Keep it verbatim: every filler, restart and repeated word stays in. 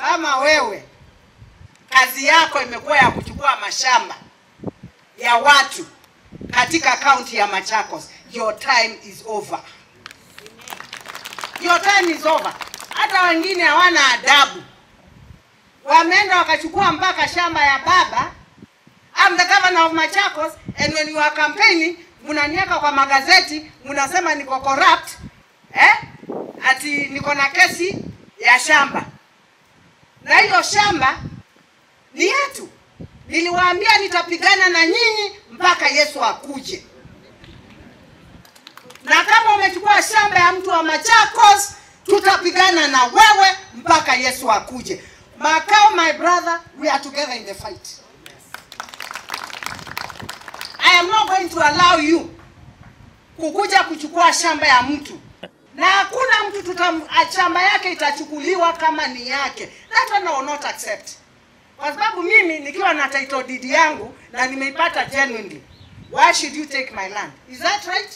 kama wewe kazi yako imekuwa ya kuchukua mashamba ya watu katika kaunti ya Machakos, your time is over. Your time is over. Hata wengine hawana adabu. Wameenda wakachukua mpaka shamba ya baba. I'm the governor of Machakos, and when you are campaigning, mnanieka kwa magazeti, mnasema niko corrupt, eh? Ati niko na kesi ya shamba. Na hiyo shamba ni yetu. Niliwaambia nitapigana na nyinyi mpaka Yesu akuje. Na kama umechukua shamba ya mtu wa Machakos, tutapigana na wewe mpaka Yesu akuje. Makao, my brother, we are together in the fight. I am not going to allow you kukuja kuchukua shamba ya mtu. Na hakuna mtu tutam, shamba yake itachukuliwa kama ni yake. That one I will not accept. Kwa sababu mimi nikiwa na title deed yangu na nimeipata genuinely. Why should you take my land? Is that right?